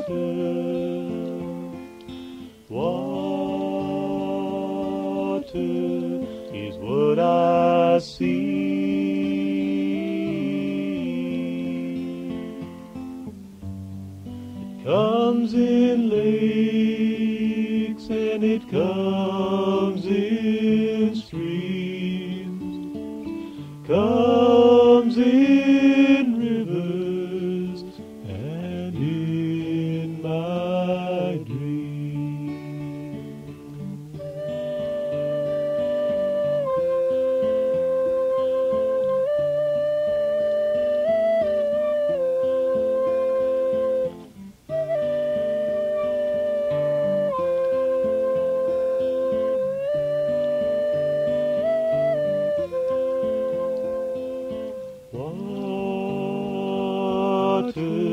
Water is what I see. It comes in lakes and it comes in streams, comes in rivers and in my dreams. Water